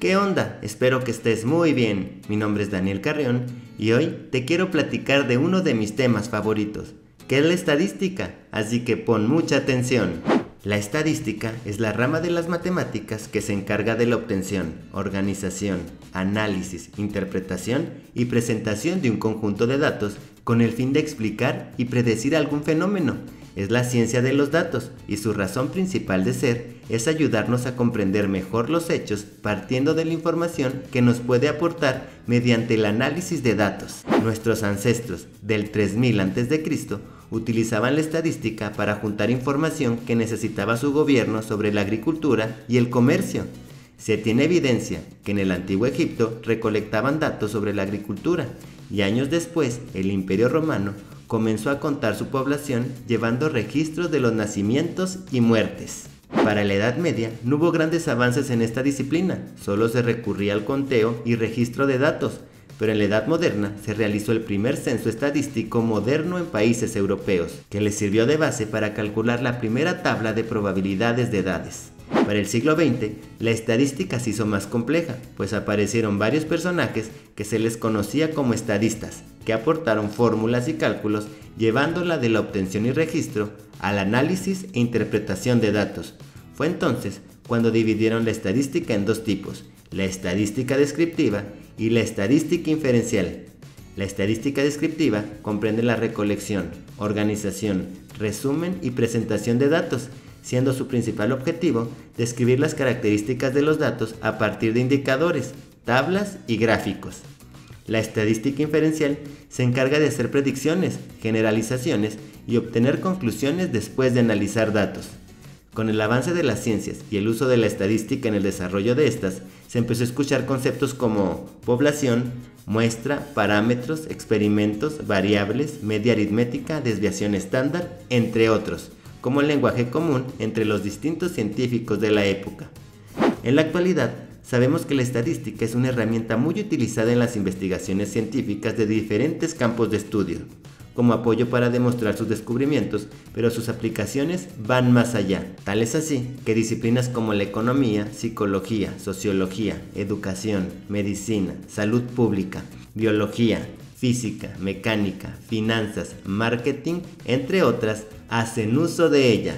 ¿Qué onda? Espero que estés muy bien. Mi nombre es Daniel Carrión y hoy te quiero platicar de uno de mis temas favoritos, que es la estadística, así que pon mucha atención. La estadística es la rama de las matemáticas que se encarga de la obtención, organización, análisis, interpretación y presentación de un conjunto de datos con el fin de explicar y predecir algún fenómeno. Es la ciencia de los datos y su razón principal de ser es ayudarnos a comprender mejor los hechos partiendo de la información que nos puede aportar mediante el análisis de datos. Nuestros ancestros del 3000 a.C. utilizaban la estadística para juntar información que necesitaba su gobierno sobre la agricultura y el comercio. Se tiene evidencia que en el antiguo Egipto recolectaban datos sobre la agricultura y años después el Imperio Romano comenzó a contar su población llevando registros de los nacimientos y muertes. Para la Edad Media no hubo grandes avances en esta disciplina, solo se recurría al conteo y registro de datos, pero en la Edad Moderna se realizó el primer censo estadístico moderno en países europeos, que les sirvió de base para calcular la primera tabla de probabilidades de edades. Para el siglo XX, la estadística se hizo más compleja, pues aparecieron varios personajes que se les conocía como estadistas, que aportaron fórmulas y cálculos llevándola de la obtención y registro al análisis e interpretación de datos. Fue entonces cuando dividieron la estadística en dos tipos, la estadística descriptiva y la estadística inferencial. La estadística descriptiva comprende la recolección, organización, resumen y presentación de datos, siendo su principal objetivo describir las características de los datos a partir de indicadores, tablas y gráficos. La estadística inferencial se encarga de hacer predicciones, generalizaciones y obtener conclusiones después de analizar datos. Con el avance de las ciencias y el uso de la estadística en el desarrollo de estas, se empezó a escuchar conceptos como población, muestra, parámetros, experimentos, variables, media aritmética, desviación estándar, entre otros, como el lenguaje común entre los distintos científicos de la época. En la actualidad, sabemos que la estadística es una herramienta muy utilizada en las investigaciones científicas de diferentes campos de estudio, como apoyo para demostrar sus descubrimientos, pero sus aplicaciones van más allá. Tal es así que disciplinas como la economía, psicología, sociología, educación, medicina, salud pública, biología, física, mecánica, finanzas, marketing, entre otras, hacen uso de ella.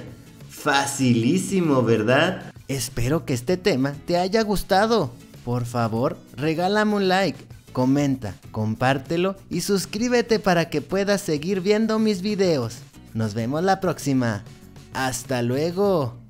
Facilísimo, ¿verdad? Espero que este tema te haya gustado. Por favor, regálame un like, comenta, compártelo y suscríbete para que puedas seguir viendo mis videos. Nos vemos la próxima. ¡Hasta luego!